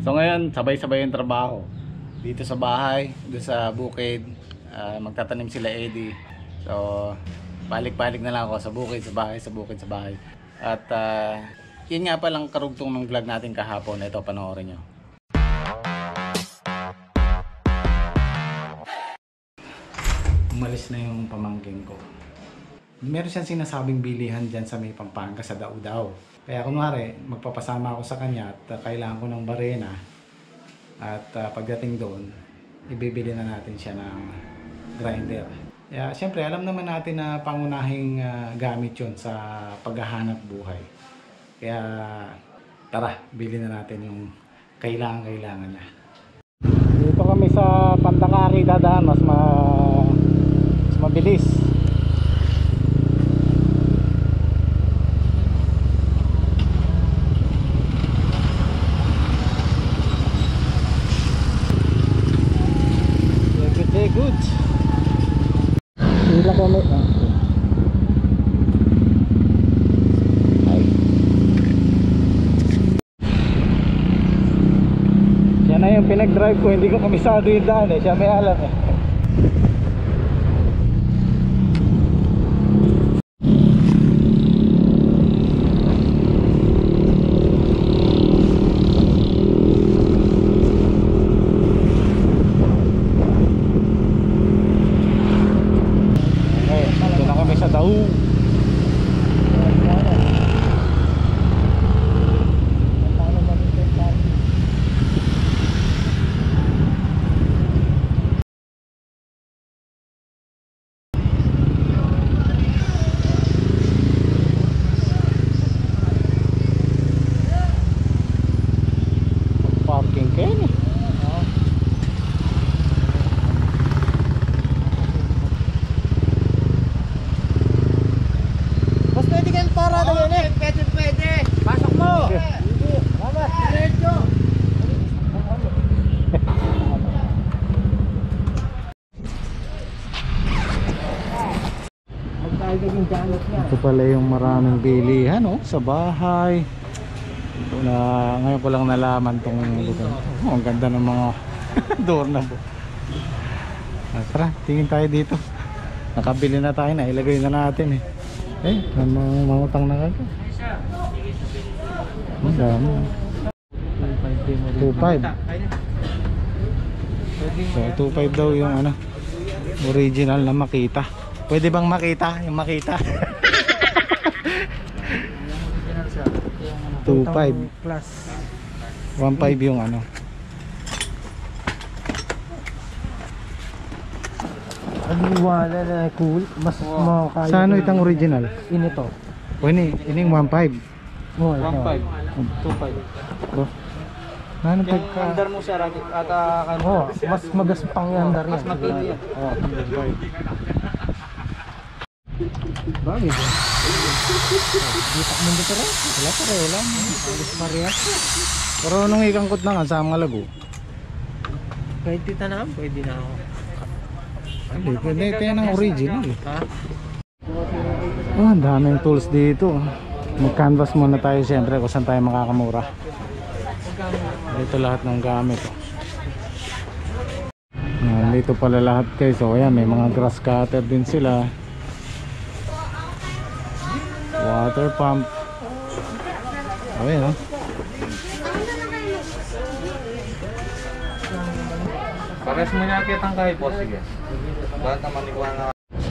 So ngayon, sabay-sabay yung trabaho. Dito sa bahay, doon sa bukid, magtatanim sila Eddie. So, balik-balik na lang ako sa bukid, sa bahay, sa bukid, sa bahay. At yun nga palang karugtong ng vlog natin kahapon. Ito, panoorin nyo. Umalis na yung pamangking ko. Meron siyang sinasabing bilihan dyan sa may Pampanga sa Dao-Dao. Kaya kunwari, magpapasama ako sa kanya at kailangan ko ng barena. At pagdating doon, ibibili na natin siya ng grinder. Kaya siyempre, alam naman natin na pangunahing gamit yon sa paghahanap buhay. Kaya tara, bili na natin yung kailangan niya. Dito kami sa Pandakari dadaan, mas mabilis. Good. Hila kami. Yan na yung pinag-drive ko. Hindi ko komisado yung daan eh. Siya may alam eh. Ito pala yung maraming bilihan sa bahay. Ito na, ngayon ko lang nalaman tong lugar. Ang ganda ng mga doorknob. Tara, tingin tayo dito. Nakabili na tayo, nailagay na natin mangutang na kagad. Ang dami. 2.5. So 2.5 daw yung original na Makita. Pwede bang makita? Yung Makita. 2.5 plus 1.5 yung wala na cool. Mas makakaya. Sa itang original? Inito. O ining 1.5. 1.5 2.5. Ano pagka under mo siya at mas magaspang yung under niya. Mas mapili yan. Bagay ba? Ditak mo dito rin? Wala pa rin lang. Alis pa rin. Pero nung ikangkot na nga sa mga lago. Kahit tita na pwede na ako. Pwede tayo ng original ang daming tools dito. Mag-canvas muna tayo siyempre kung saan tayo makakamura. Dito lahat ng gamit dito pala lahat guys. So ayan, may mga grass cutter din sila. Water pump. Ayan Pares mo niya kitang kahit po. Sige. Ba't naman ikuha na.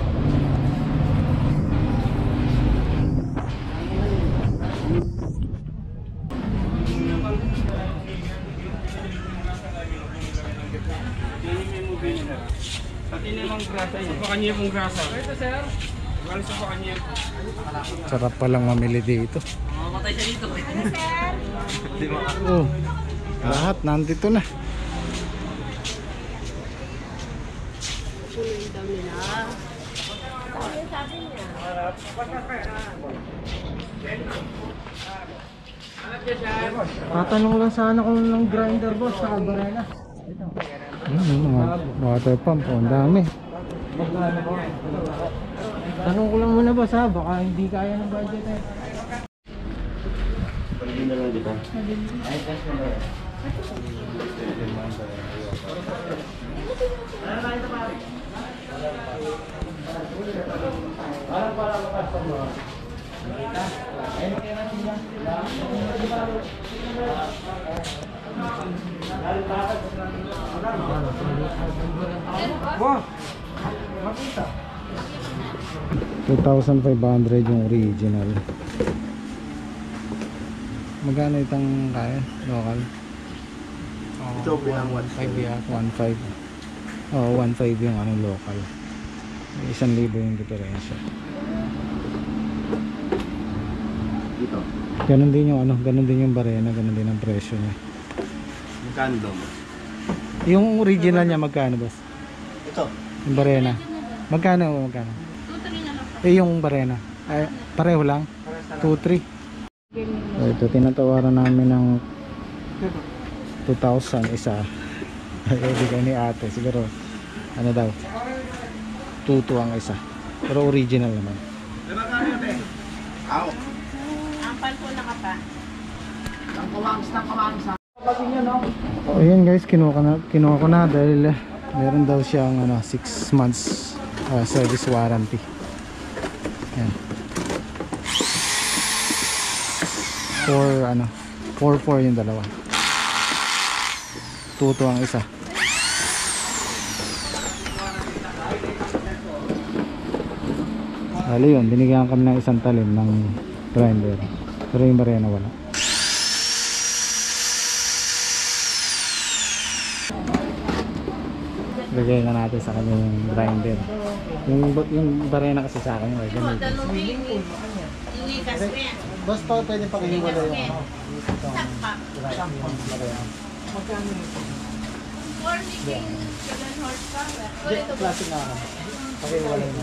Pati limang grasa yun. Sa kanya pong grasa. Ito sir. Galing sa kanya. sarap palang mamili dito. Mamatay siya dito. Oh, lahat nandito na. Tatanong lang sana kung ng grinder boss sa barena. Mga water pump, ang dami. Tanong ko lang muna boss ha, baka hindi kaya ng budget eh. Pwede na lang dito. Wow. Makita. 2,500 yung original. Magkano itong kaya? Local? Ito bilang 1.5 yan. 1.5. Oo, 1.5 yung ano local. 1,000 yung diferensya. Dito. Ganun din yung ano, ganun din yung barena, ganun din ang presyo niya. Magkano daw? Yung original niya magkano, boss? Ito. Yung barena. Magkano? Eh yung barena. Ay, pareho lang. 2-3. So, ito tinatawaran namin ng 2,000 isa. Ay, bigay ni ate. Siguro, ano daw? 2 ang isa. Pero original naman. Aw. Ampal po na ka pa. Ayan guys, kinuha ko na dahil meron daw siyang ano, 6 months service warranty. Ayan. 4 yung dalawa. 2 ang isa. Hali yun, binigyan kami ng isang talim ng grinder. Pero yung barena wala. Lagay na natin sa kanya yung grinder. Yung barena kasi sa akin, ay ganito. Ini kasme. Basta pwede pa kayo wala yung ano. Sakpa. For making 7 horsepower. Ito ba? Klase na ako. Pakiwala na.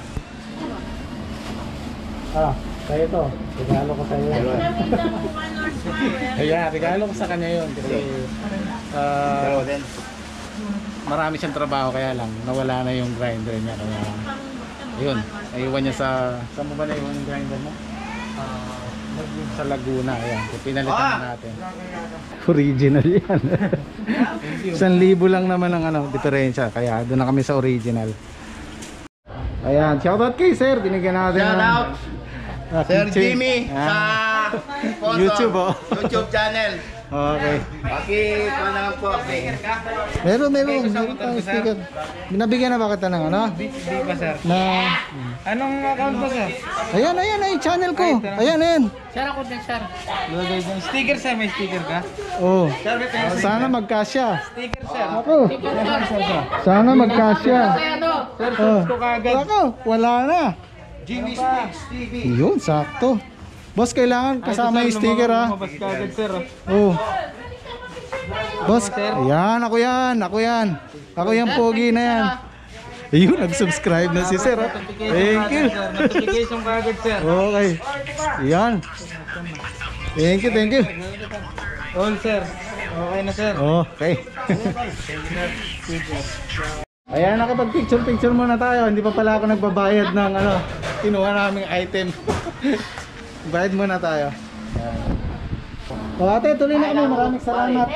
Kaya ito. Regalo ko sa'yo. Nakita mo 1 horsepower. Ayan, regalo ko sa kanya yun. Kasi Dalawa din. marami siyang trabaho kaya lang nawala na yung grinder niya. Kaya yun, naiwan niya sa mo ba naiwan yung grinder mo? Sa Laguna. Ayan, pinalitan na natin. Original yan. 1,000 lang naman ang ano, diferensya. Kaya doon na kami sa original. Ayan, shoutout kay sir. Binigyan natin Shoutout, Sir Jimmy sa sponsor. YouTube, oh. YouTube channel. Okay. Pakikuha na lang po. Meron tayong sticker. Binabigyan na ba kita ng ano? Di pa sir. Na, Anong account po sir? ayan, yung channel ko. Ayan. Sir ako din sir. Lagay dyan. Sticker sir, may sticker ka? Oh. Sir, may Sana magkasya. sticker sir. Ako. Sana magkasya. Sir, Oh. search ko kagad. Ako, wala na. Jimmy Speaks TV. Yun, sakto. Boss, kailangan kasama yung sticker ha. Lumabas kagad sir. Oh. Boss, ayan, ako yan. Ako yung pogi na yan. Ayun, nag-subscribe na si sir. Ha? Thank you. Notification kagad sir. Okay. Ayan. Thank you. All sir. Okay na sir. Okay. Ayan, nakapag-picture muna tayo. Hindi pa pala ako nagbabayad ng ano, kinuha naming item. Bayad muna tayo. Ayan. O ate, tuloy na kami. Maraming salamat.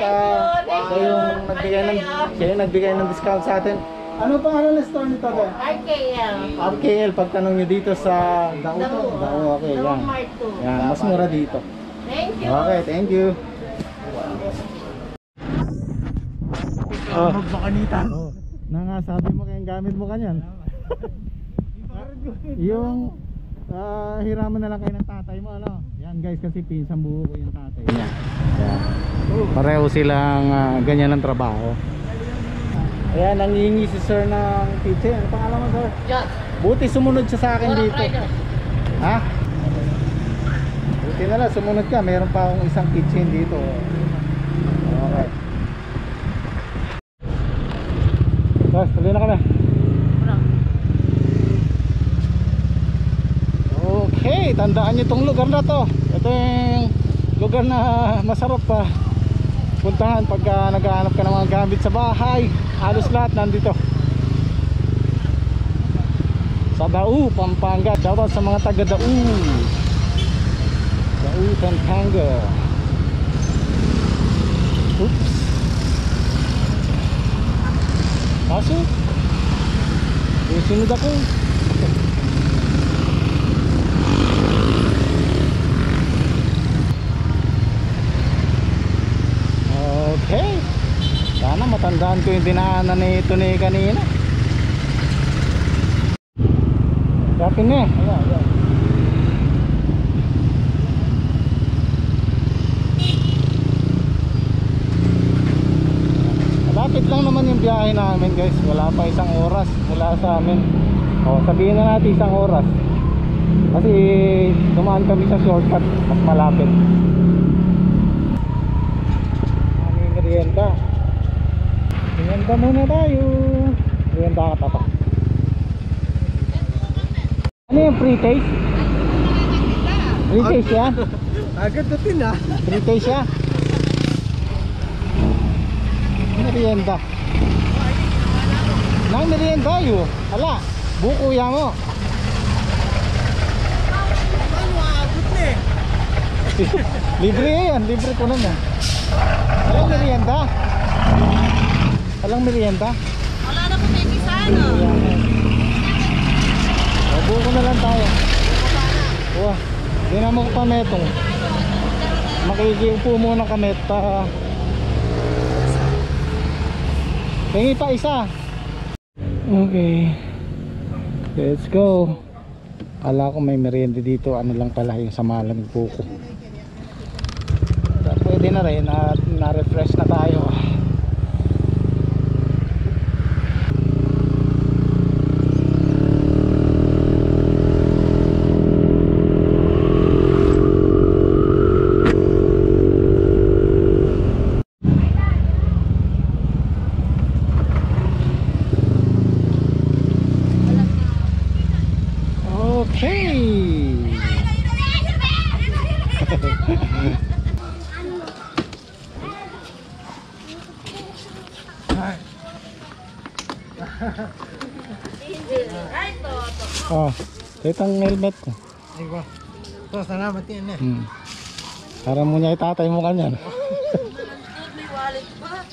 Siya yung nagbigay ng discount sa atin. Ano pangalan ng store nito doon? RKL. RKL, pagtanong nyo dito sa Dao. Okay, yan. Mart 2. Yan, mas mura dito. Thank you. Okay, thank you. Magmakanitan. Na nga, sabi mo kayang gamit mo kanyan. Yung hiraman na lang kayo ng tatay mo, ano? Yan guys, kasi pinsang buho ko yung tatay niya. Yan. Pareho silang ganyan ang trabaho. Ayan, nangingi si sir ng kitchen. Ano pangalan mo, sir? Just. Buti sumunod siya sa akin dito. Ha? Buti na lang, sumunod ka. Meron pa akong isang kitchen dito. Okay. Guys, tuloy na kami. Okay, tandaan nyo itong lugar na to. Ito yung lugar na masarap pa puntahan pagka naghahanap ka ng mga gamit sa bahay. Halos lahat nandito sa Dao, Pampanga. Shoutout sa mga taga Dao, Pampanga. Oops. Kaso sunod ako. Okay, Sana matandaan ko yung dinaanan ni Tony kanina. Sapin na eh. Malapit lang naman yung biyahe namin guys. Wala pa isang oras mula sa amin. O sabihin na natin isang oras. Kasi dumaan kami sa shortcut. Mas malapit. May merienda. Merienda muna tayo. Merienda ka pa. Ano yung free taste? Free taste yan? Agad natin ah. Free taste yan? Merienda. Nang merienda yun. Hala, buko yan mo. Ano agad na eh. Libre yan, libre ko naman. Walang merienda. Walang merienda. Wala na po may kisano. Buko na lang tayo. Wah, di na mo kametong. Makikiupo muna kami pa. Hingi pa isa. Okay, let's go. Kala ko may merienda dito. Ano lang pala yung sa malamig buko. Pwede na rin at na-refresh na tayo. Oh, ito ang helmet ko. Ay ko. So, salamat yan eh. Para mo niya itatay mo kanyan. May wallet pa.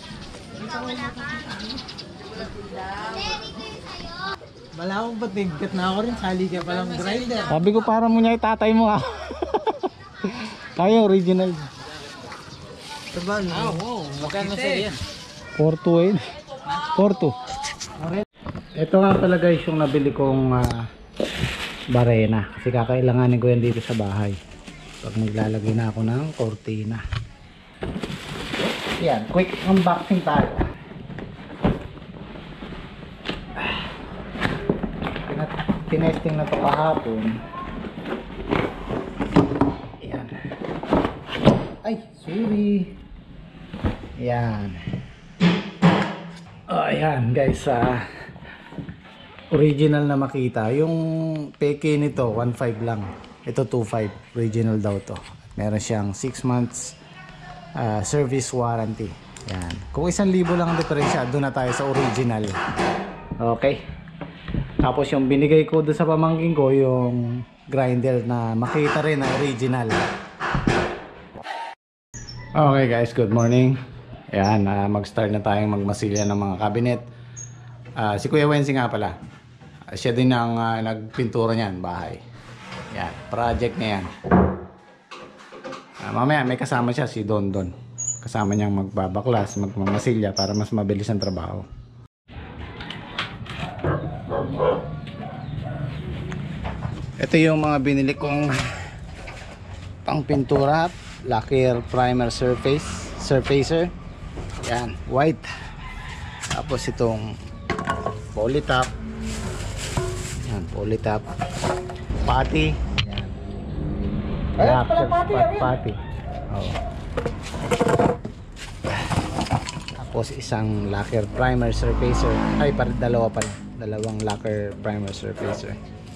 Wala akong batigkat na ako rin. Sali ka palang grinder. Sabi ko para mo niya itatay mo ah. Kaya original. Ito ba? Oo. Magkano sa yan? 4-2 4-2. Ito nga pala guys yung nabili kong barena. Kasi kakailanganin ko yan dito sa bahay. Pag maglalagay na ako ng cortina. Yan, quick unboxing tayo. Tinesting na to kahapon. Yan. Ay, sorry. Yan. Oh, ayan guys, original na Makita. Yung peke nito 1.5 lang. Ito 2.5. Original daw to. Meron siyang 6 months service warranty. Yan. Kung 1,000 lang ang diferensya, doon na tayo sa original. Okay. Tapos yung binigay ko doon sa pamangkin ko, yung grinder na Makita rin na original. Okay guys, good morning. Ayan, mag-start na tayong magmasilya ng mga cabinet. Si Kuya Wensi nga pala. Siya din ang nagpintura niyan, bahay. Yan, project niya yan. Mamaya may kasama siya, si Don Don. Kasama niyang magbabaklas, magmamasilya para mas mabilis ang trabaho. Ito yung mga binili kong pang pintura, lacquer primer surfacer. Yan, white. Tapos itong polytop. Yan, polytop. Putty. Yan. Putty. Oh. Tapos isang lacquer primer surfacer. Ay, dalawa pala. Dalawang lacquer primer surfacer.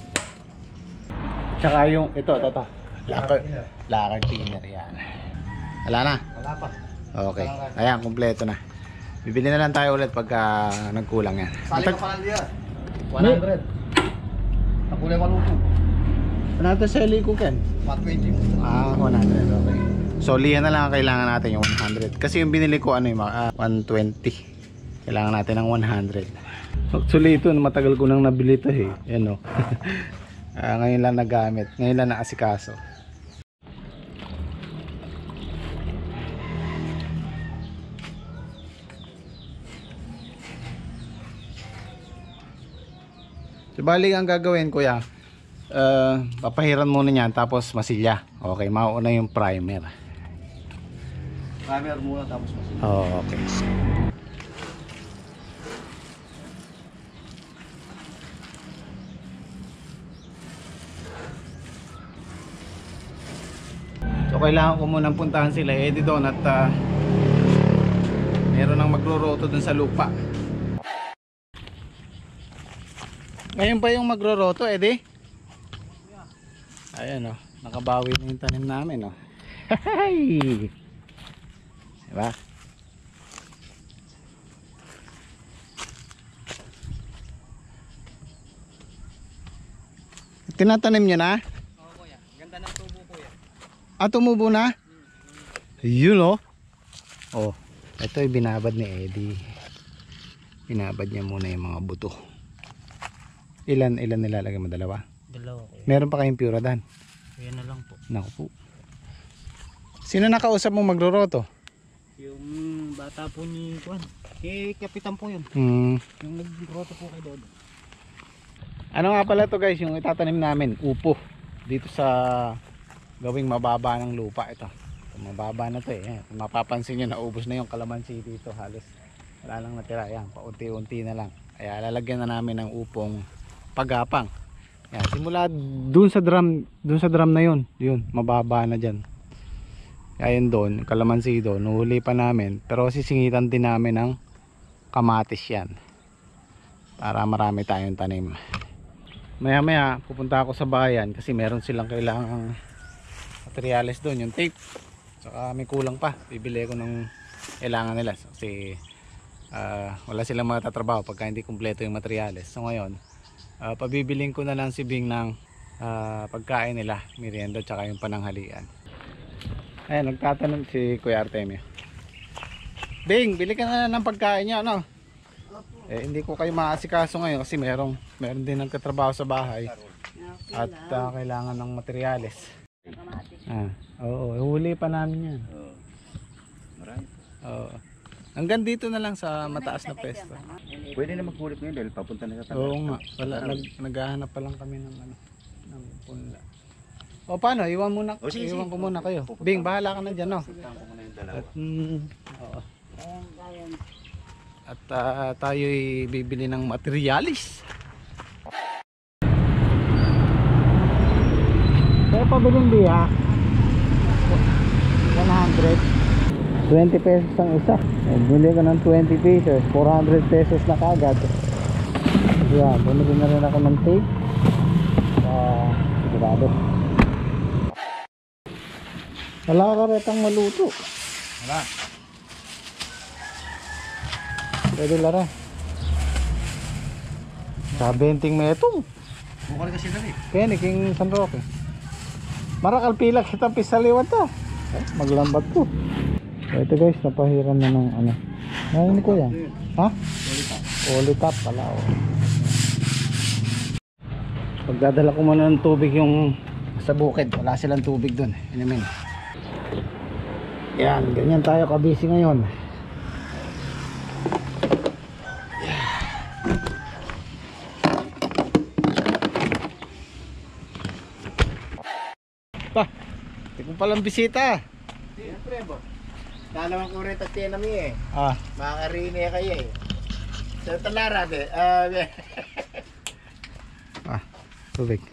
Tsaka yung ito. Lacquer thinner yan. Wala na? Wala pa. Okay. Ayan, kumpleto na. Bibili na lang tayo ulit pagka nagkulang yan. Sali ka pala diyan. 100. Nakulay maluto. Ano ito sa ko Ken? 120. 100. Okay. So liyan na lang ang kailangan natin yung 100. Kasi yung binili ko 120. Kailangan natin ng 100. Actually ito matagal ko nang nabili ito eh. Yan o. Ngayon lang nagamit. Ngayon lang naasikaso. Bali ang gagawin kuya, papahiran muna niyan tapos masilya. Okay, mauna yung primer. Primer muna tapos masilya. Oh, okay. So kailangan ko munang puntahan sila Eddie doon at meron nang magroroto dun sa lupa. Ngayon pa yung magroroto, Eddie? Ayan o, nakabawi na yung tanim namin o. Hey! Diba? Tinatanim nyo na? Oo kuya, ganda ng tubo kuya. Ah, tumubo na? Yun o. Oh, ito ay binabad ni Eddie. Binabad niya muna yung mga buto. Ilan nilalagay mo? Dalawa? Dalawa kuya. Meron pa kayong Puradan? Yan na lang po. Naku po. Sino nakausap mo magroroto? Yung bata po ni Juan. Kapitan po yun. Yung nag-roto po kay Dodo. Ano nga pala to guys, yung itatanim namin, upo. Dito sa gawing mababa ng lupa ito. Mababa na to eh. Kung mapapansin nyo, naubos na yung kalamansi dito. Halos wala lang natira. Yan, paunti-unti na lang. Kaya lalagyan na namin ng upong pagapang. Yan, simula dun sa drum na yun. Yun, mababa na dyan. Kaya yun doon, kalamansi doon, nuhuli pa namin. Pero sisingitan din namin ng kamatis yan. Para marami tayong tanim. Maya maya pupunta ako sa bayan kasi meron silang kailangang materials doon, yung tape. Saka may kulang pa, bibili ko ng kailangan nila kasi wala silang matatrabaho pagka hindi kumpleto yung materials. So ngayon pabibiling ko na lang si Bing ng pagkain nila, merienda tsaka yung pananghalian. Ayan, nagtatanong si Kuya Artemio. Bing, bili ka na ng pagkain niya, ano? Eh, hindi ko kayo maasikaso ngayon kasi meron din nagtatrabaho sa bahay at kailangan ng materyales. Oo, huli pa namin yan. Marami. Oo. Hanggang dito na lang sa mataas na pwesto. Pwede na maghulip ngayon dahil papunta na sa Oo nga, naghahanap pa lang kami ng ng punla. O paano, iwan ko muna kayo. Bing, bahala ka na dyan, no? At tayo'y bibili ng materialis. Kaya pabiling biya 100 20 pesos ang isa. Bili ka ng 20 pesos 400 pesos na kagad. Yan, bumili na rin ako ng tape. Sigurado wala ka retang maluto. Wala. Pwede lara. Sa 20 metong. Bukal kasi dali. Kaya king San Roque. Marakal pila kita pisaliwat ta. Maglambat ko. So ito guys, napahiran na ng ano. Ngayon ko yan. Ha? Olitap pala. Oh. Pagdadala ko muna ng tubig yung sa bukid. Wala silang tubig dun. Inamin. Yan, ganyan tayo kabisi ngayon. Pa, hindi ko palang bisita. Siyempre bo. Dalawang kuret at tinami eh. Ah, Makarini kayo eh. Sa talara de. tubig.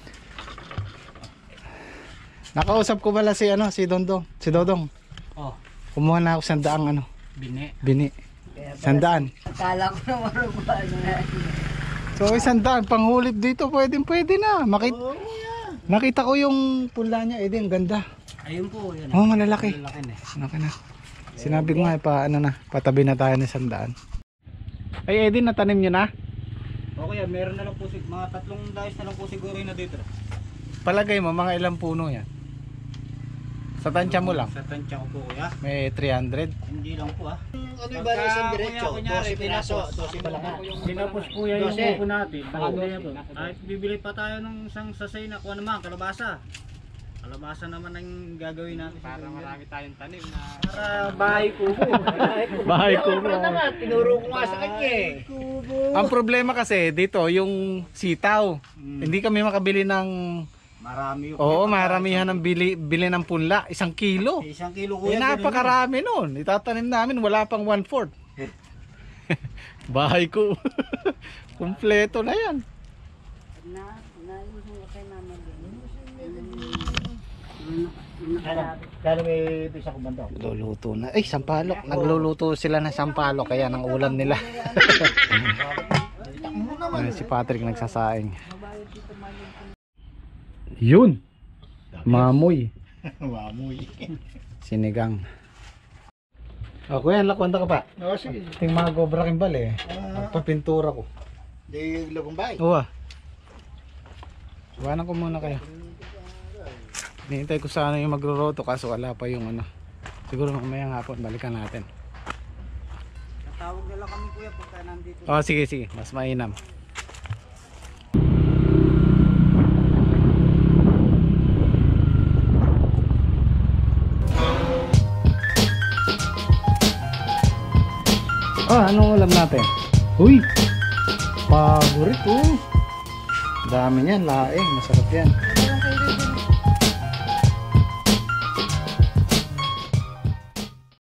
Nakausap ko pala si Dondong, si Dodong. Oh, Kumuha na ako 100 bini. 100. Akala ko na marunong na. So 100 panghulip dito, pwede na. Nakita ko yung pula niya, ang ganda. ayun po yan. Oh, malalaki. Malaki na. Malaki na. Sinabi ko nga patabi na tayo ng 100. Ay Eddie, natanim niyo na? Okay, meron na lang po mga 3 dahis na lang po siguro na dito. Palagay mo mga ilang puno yan? Sa tansya mo lang. Sa tansya ko po kuya. May 300. Hindi lang po Ano yung bali isang diretso? 12 piraso, 12 palaman. Pinapos po yan yung 12. buko natin. Kahit bibili pa tayo ng isang sasay na kuha naman, kalabasa. Kalamasan naman ang gagawin natin. Para marami tayong tanim na... Para bahay kubo. Bahay kubo. Ano naman, tinuro ko nga sa kanya eh. Ang problema kasi dito, yung sitaw. Hindi kami makabili ng... Marami yung... Oo, maramihan ng bili ng punla. 1 kilo. 1 kilo Eh, kuya. napakarami nun. Itatanim namin, wala pang 1/4. Bahay ko. Kumpleto na yan. Naiusong ko kay mama din. Kaya may bisa kong bando. Luluto na. Ay, sampalok. Nagluluto sila ng sampalok. Kaya ng ulam nila. Si Patrick nagsasaing. Yun. Mamoy. Mamoy. Sinigang. O, kuya, lakwanta ka pa. Oo, sige. Ting mga gobra kimbal eh. Magpapintura ko. Di labong bahay. Oo. Iwanan ko muna kayo. Hinihintay ko sana yung magluluto kaso wala pa yung ano. Siguro mamayang hapon balikan natin. Tatawag na lang kami kuya pagka nandito. Oh, sige, sige. Mas mainam. Anong ulam natin? Uy! Paborito! Dami niyan, laing. Masarap yan.